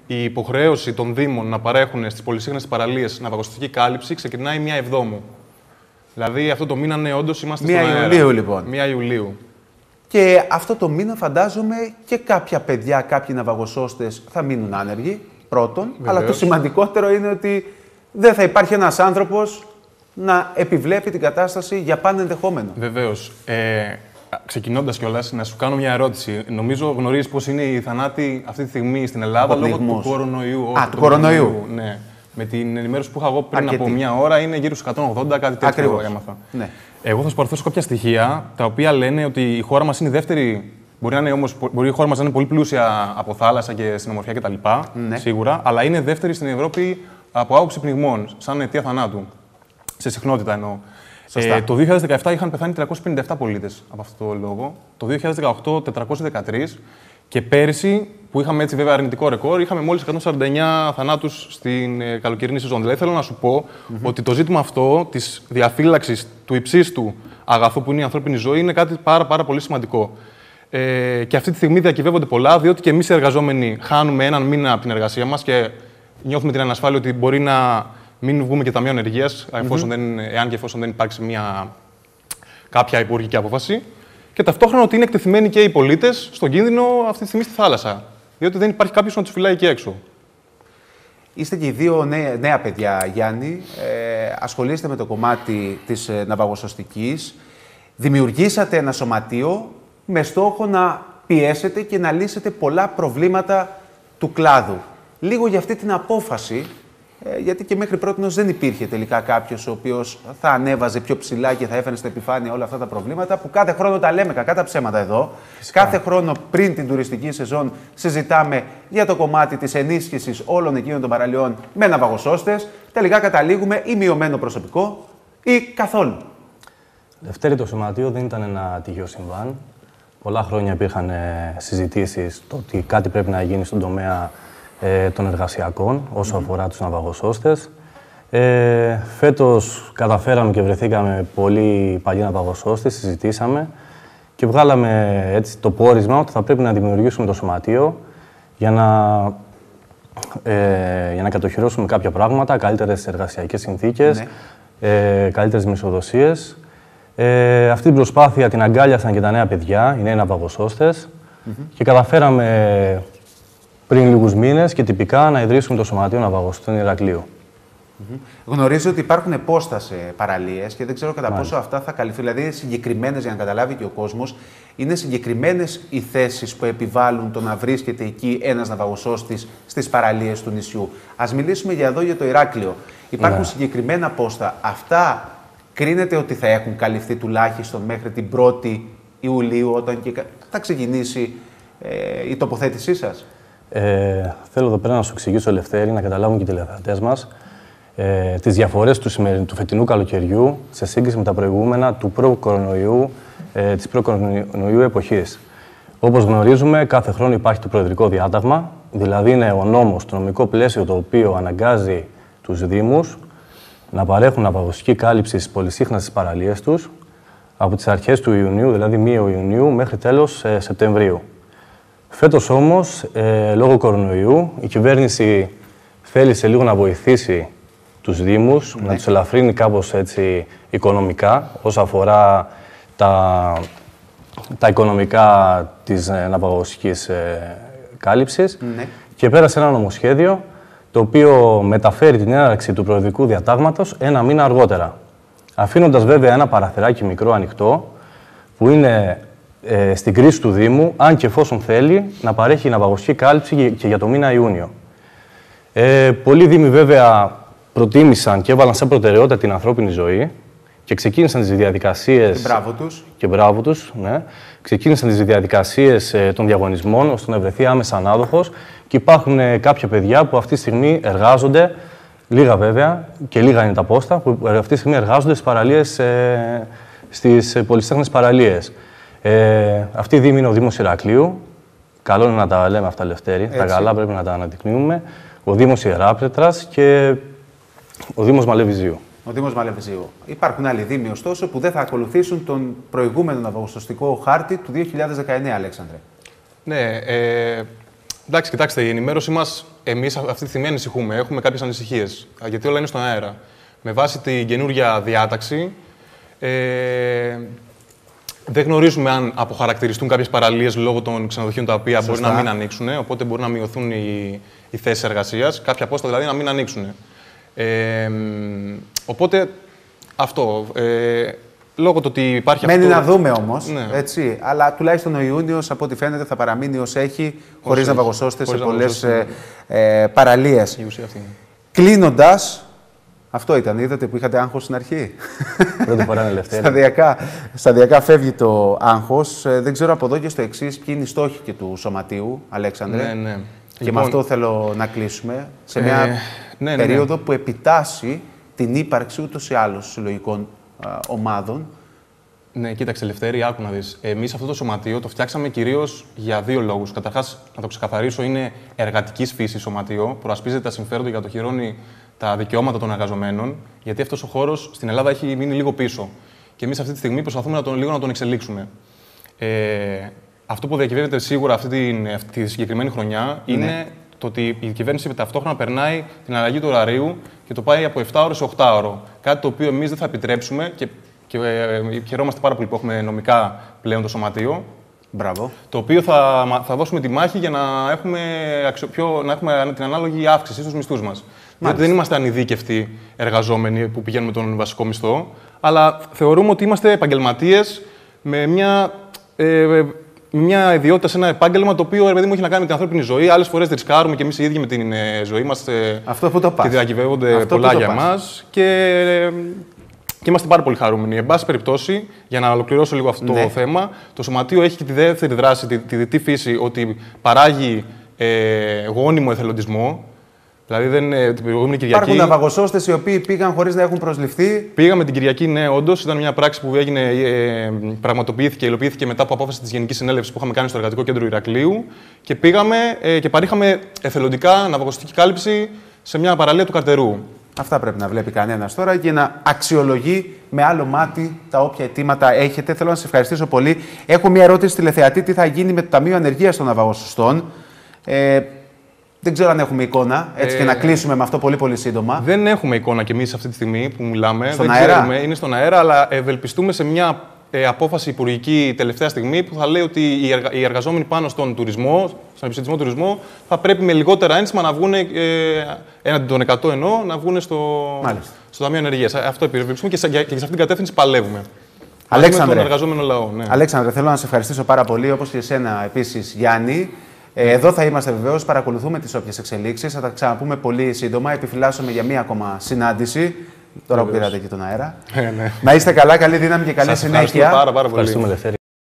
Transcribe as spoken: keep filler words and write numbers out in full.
η υποχρέωση των Δήμων να παρέχουν στις πολυσύχνες παραλίες ναυαγοστική κάλυψη ξεκινάει μία Εβδόμου. Δηλαδή αυτό το μήνα, ναι, όντως είμαστε Μία στον αέρα. Ιουλίου, λοιπόν. Μία Ιουλίου. Και αυτό το μήνα φαντάζομαι και κάποια παιδιά, κάποιοι ναυαγοσώστες θα μείνουν άνεργοι, πρώτον. Βεβαίως. Αλλά το σημαντικότερο είναι ότι δεν θα υπάρχει ένας άνθρωπος να επιβλέπει την κατάσταση για πάντα ενδεχόμενο. Βεβαίως. Ε, ξεκινώντας κιόλας, να σου κάνω μια ερώτηση. Νομίζω γνωρίζεις πώς είναι οι θανάτοι αυτή τη στιγμή στην Ελλάδα λόγω του κορονοϊού. Α, του κορονοϊού. Ναι. Με την ενημέρωση που είχα εγώ πριν Αρκετή. από μια ώρα είναι γύρω στους εκατόν ογδόντα, κάτι τέτοιο. Ακριβώς. Έμαθα. Ναι. Εγώ θα σου παραθέσω κάποια στοιχεία τα οποία λένε ότι η χώρα μας είναι η δεύτερη. Μπορεί, να είναι όμως, μπορεί η χώρα μας να είναι πολύ πλούσια από θάλασσα και συνομορφιά κτλ. Ναι. Σίγουρα, αλλά είναι δεύτερη στην Ευρώπη από άποψη πνιγμών, σαν αιτία θανάτου. Σε συχνότητα εννοώ. Ε, το δύο χιλιάδες δεκαεπτά είχαν πεθάνει τριακόσιοι πενήντα επτά πολίτες από αυτό το λόγο. Το δύο χιλιάδες δεκαοκτώ τετρακόσιοι δεκατρείς. Και πέρυσι, που είχαμε έτσι βέβαια αρνητικό ρεκόρ, είχαμε μόλις εκατόν σαράντα εννέα θανάτους στην ε, καλοκαιρινή σεζόν. Δηλαδή θέλω να σου πω mm-hmm. ότι το ζήτημα αυτό της διαφύλαξης του υψίστου αγαθού που είναι η ανθρώπινη ζωή είναι κάτι πάρα, πάρα πολύ σημαντικό. Ε, και αυτή τη στιγμή διακυβεύονται πολλά, διότι και εμείς οι εργαζόμενοι χάνουμε έναν μήνα από την εργασία μας και νιώθουμε την ανασφάλεια ότι μπορεί να μην βγούμε και ταμείο ενεργείας, mm-hmm. εάν και εφόσον δεν υπάρξει μια, κάποια υπουργική απόφαση. Και ταυτόχρονα ότι είναι εκτεθειμένοι και οι πολίτες στον κίνδυνο αυτή τη στιγμή στη θάλασσα. Διότι δεν υπάρχει κάποιος να τους φυλάει εκεί έξω. Είστε και οι δύο νέα, νέα παιδιά, Γιάννη. Ε, ασχολείστε με το κομμάτι της ε, ναυαγοσωστικής. Δημιουργήσατε ένα σωματείο με στόχο να πιέσετε και να λύσετε πολλά προβλήματα του κλάδου. Λίγο για αυτή την απόφαση, ε, γιατί και μέχρι πρότινος δεν υπήρχε τελικά κάποιος ο οποίος θα ανέβαζε πιο ψηλά και θα έφερε στα επιφάνεια όλα αυτά τα προβλήματα που κάθε χρόνο τα λέμε κακά τα ψέματα εδώ. Φυσικά. Κάθε χρόνο πριν την τουριστική σεζόν συζητάμε για το κομμάτι της ενίσχυσης όλων εκείνων των παραλιών με ναυαγοσώστες. Τελικά καταλήγουμε ή μειωμένο προσωπικό ή καθόλου. Δευτέρη, το σωματείο δεν ήταν ένα τυχαίο συμβάν. Πολλά χρόνια υπήρχαν συζητήσεις το ότι κάτι πρέπει να γίνει στον τομέα ε, των εργασιακών, όσο mm-hmm. αφορά τους ναυαγοσώστες. Ε, φέτος καταφέραμε και βρεθήκαμε πολύ παλιοί ναυαγοσώστες, συζητήσαμε και βγάλαμε έτσι το πόρισμα ότι θα πρέπει να δημιουργήσουμε το σωματείο για να, ε, για να κατοχυρώσουμε κάποια πράγματα, καλύτερες εργασιακές συνθήκες, mm-hmm. ε, καλύτερες μισθοδοσίες. Ε, αυτή την προσπάθεια την αγκάλιασαν και τα νέα παιδιά, οι νέοι ναυαγοσώστες mm-hmm. και καταφέραμε πριν λίγους μήνες και τυπικά να ιδρύσουμε το Σωματείο Ναυαγοσώστων Ηρακλείου. Mm-hmm. Γνωρίζω ότι υπάρχουν πόστα παραλίες και δεν ξέρω κατά Μάλιστα. πόσο αυτά θα καλυφθούν. Δηλαδή, συγκεκριμένες, για να καταλάβει και ο κόσμος, είναι συγκεκριμένες οι θέσεις που επιβάλλουν το να βρίσκεται εκεί ένας ναυαγοσώστης στις παραλίες του νησιού. Ας μιλήσουμε για εδώ για το Ηράκλειο. Υπάρχουν ναι. συγκεκριμένα πόστα. Αυτά κρίνεται ότι θα έχουν καλυφθεί τουλάχιστον μέχρι την πρώτη Ιουλίου, όταν και θα ξεκινήσει ε, η τοποθέτησή σας. Ε, θέλω εδώ πέρα να σου εξηγήσω, Ελευθέρη, να καταλάβουν και οι τηλεθεατές μας ε, τις διαφορές του, σημερινού, του φετινού καλοκαιριού σε σύγκριση με τα προηγούμενα του προ-κορονοϊού, ε, της προ-κορονοϊού εποχής. Όπως γνωρίζουμε, κάθε χρόνο υπάρχει το προεδρικό διάταγμα, δηλαδή είναι ο νόμος, το νομικό πλαίσιο το οποίο αναγκάζει τους Δήμους να παρέχουν ναυαγοστική κάλυψη στις πολυσύχναστες παραλίες τους από τις αρχές του Ιουνίου, δηλαδή πρώτη Ιουνίου, μέχρι τέλος ε, Σεπτεμβρίου. Φέτος όμως, ε, λόγω κορονοϊού, η κυβέρνηση θέλησε λίγο να βοηθήσει τους Δήμους, ναι. να τους ελαφρύνει κάπως έτσι οικονομικά, όσο αφορά τα, τα οικονομικά της ε, ναυαγοστικής ε, κάλυψης ναι. και πέρασε ένα νομοσχέδιο το οποίο μεταφέρει την έναρξη του προεδρικού διατάγματος ένα μήνα αργότερα. Αφήνοντας βέβαια ένα παραθυράκι μικρό ανοιχτό, που είναι ε, στην κρίση του Δήμου, αν και εφόσον θέλει, να παρέχει ναυαγοστική κάλυψη και για το μήνα Ιούνιο. Ε, πολλοί Δήμοι βέβαια προτίμησαν και έβαλαν σαν προτεραιότητα την ανθρώπινη ζωή και ξεκίνησαν τις διαδικασίες... Και μπράβο τους. Και μπράβο τους, ναι. Ξεκίνησαν τις διαδικασίες ε, των διαγωνισμών, ώστε να βρεθεί άμεσα ανάδοχος. Και υπάρχουν ε, κάποια παιδιά που αυτή τη στιγμή εργάζονται, λίγα βέβαια, και λίγα είναι τα πόστα, που αυτή τη στιγμή εργάζονται στις παραλίες, ε, στις ε, πολυσύχναστες παραλίες. Ε, αυτή η Δήμη είναι ο Δήμος Ηρακλείου. Καλό είναι να τα λέμε αυτά, Λευτέρη. Έτσι. Τα καλά πρέπει να τα αναδεικνύουμε. Ο Δήμος Ιεράπετρας και ο Δήμος Μαλεβιζίου. Ο Δήμος Μαλεβιζίου. Υπάρχουν άλλοι δήμοι, ωστόσο, που δεν θα ακολουθήσουν τον προηγούμενο ναυαγοσωστικό χάρτη του δύο χιλιάδες δεκαεννέα, Αλέξανδρε. Ναι, ε, Εντάξει, κοιτάξτε, η ενημέρωσή μας, εμείς αυτή τη στιγμή ανησυχούμε. Έχουμε κάποιες ανησυχίες. Γιατί όλα είναι στον αέρα. Με βάση την καινούργια διάταξη, ε, δεν γνωρίζουμε αν αποχαρακτηριστούν κάποιες παραλίες λόγω των ξενοδοχείων τα οποία Σωστά. μπορεί να μην ανοίξουν. Οπότε μπορεί να μειωθούν οι, οι θέσεις εργασίας. Κάποια πόστα δηλαδή να μην ανοίξουν. Ε, οπότε αυτό. Ε, λόγω του ότι υπάρχει Μένει αυτό. να δούμε όμως. Ναι. Έτσι, αλλά τουλάχιστον ο Ιούνιος, από ό,τι φαίνεται, θα παραμείνει ως έχει, χωρίς να βαγοσώσετε σε πολλές ε, ε, παραλίες. Κλείνοντας, αυτό ήταν, είδατε που είχατε άγχος στην αρχή. Πρώτη φορά είναι ελευθερία. σταδιακά, σταδιακά φεύγει το άγχος. Ε, δεν ξέρω από εδώ και στο εξής ποιοι είναι οι στόχοι και του Σωματείου, Αλέξανδρε. Ναι, ναι. Και λοιπόν, με αυτό θέλω να κλείσουμε. Σε μια ε, ναι, ναι, περίοδο ναι. που επιτάσσει την ύπαρξη ούτως ή άλλως συλλογικών α, ομάδων. Ναι, κοίταξε, Λευτέρη, άκου να δεις. Εμείς αυτό το σωματείο το φτιάξαμε κυρίως για δύο λόγους. Καταρχάς, να το ξεκαθαρίσω, είναι εργατικής φύσης σωματείο. Προασπίζεται τα συμφέροντα για το χειρώνει τα δικαιώματα των εργαζομένων, γιατί αυτός ο χώρος στην Ελλάδα έχει μείνει λίγο πίσω. Και εμείς αυτή τη στιγμή προσπαθούμε να τον, λίγο να τον εξελίξουμε. Ε, αυτό που διακυβεύεται σίγουρα αυτή, την, αυτή τη συγκεκριμένη χρονιά είναι ναι. το ότι η κυβέρνηση ταυτόχρονα περνάει την αλλαγή του ωραρίου και το πάει από επτά ώρο σε οκτώ ώρο. Κάτι το οποίο εμείς δεν θα επιτρέψουμε και, και ε, χαιρόμαστε πάρα πολύ που έχουμε νομικά πλέον το σωματείο. Μπράβο. Το οποίο θα, θα δώσουμε τη μάχη για να έχουμε, πιο, να έχουμε την ανάλογη αύξηση στους μισθούς μας. Γιατί δεν είμαστε ανειδίκευτοι εργαζόμενοι που πηγαίνουμε τον βασικό μισθό, αλλά θεωρούμε ότι είμαστε επαγγελματίες με μια, ε, μια ιδιότητα σε ένα επάγγελμα το οποίο, ρε παιδί μου, έχει να κάνει με την ανθρώπινη ζωή. Άλλες φορές ρισκάρουμε και εμείς οι ίδιοι με την ε, ζωή μας. Ε, Αυτό που το πας. Και διακυβεύονται Αυτό πολλά για εμάς. Και, ε, και είμαστε πάρα πολύ χαρούμενοι. Εν πάση περιπτώσει, για να ολοκληρώσω λίγο αυτό ναι. το θέμα, το Σωματείο έχει και τη δεύτερη δράση, τη, τη δυτή φύση, ότι παράγει ε, γόνιμο εθελοντισμό. Δηλαδή, δεν, την προηγούμενη Κυριακή. Υπάρχουν ναυαγοσώστες οι οποίοι πήγαν χωρίς να έχουν προσληφθεί. Πήγαμε την Κυριακή, ναι, όντως. Ήταν μια πράξη που έγινε, ε, πραγματοποιήθηκε, υλοποιήθηκε μετά από απόφαση της Γενικής Συνέλευσης που είχαμε κάνει στο Εργατικό Κέντρο Ηρακλείου. Και πήγαμε ε, και παρήχαμε εθελοντικά ναυαγοσωστική κάλυψη σε μια παραλία του Καρτερού. Αυτά πρέπει να βλέπει κανένας τώρα και να αξιολογεί με άλλο μάτι τα όποια αιτήματα έχετε. Θέλω να σας ευχαριστήσω πολύ. Έχω μια ερώτηση τηλεθεατή: τι θα γίνει με το Ταμείο Ανεργίας των Ναυαγοσωστών. Ε, Δεν ξέρω αν έχουμε εικόνα, έτσι ε, και να κλείσουμε με αυτό πολύ πολύ σύντομα. Δεν έχουμε εικόνα κι εμείς αυτή τη στιγμή που μιλάμε. Στον δεν αέρα. Ξέρουμε, είναι στον αέρα, αλλά ευελπιστούμε σε μια ε, απόφαση υπουργική τελευταία στιγμή που θα λέει ότι οι, εργα, οι εργαζόμενοι πάνω στον τουρισμό, στον επιστημισμό τουρισμό, θα πρέπει με λιγότερα ένσημα να βγουν, ε, έναντι των εκατό εννοώ, να βγουν στο, στο Ταμείο Ανεργίας. Αυτό ευελπιστούμε και σε, και σε αυτήν την κατεύθυνση παλεύουμε. Αλέξανδρε, τον εργαζόμενο λαό, ναι. Αλέξανδρε, θέλω να σε ευχαριστήσω πάρα πολύ, όπως και εσένα επίσης, Γιάννη. Ε, εδώ θα είμαστε βεβαίως, παρακολουθούμε τις όποιες εξελίξεις. Θα τα ξαναπούμε πολύ σύντομα. Επιφυλάσσομαι για μία ακόμα συνάντηση. Τώρα που πήρατε και τον αέρα. Ε, ναι. Να είστε καλά, καλή δύναμη και καλή Σας συνέχεια. Πάρα, πάρα πολύ. Ευχαριστούμε, Ελευθέρη.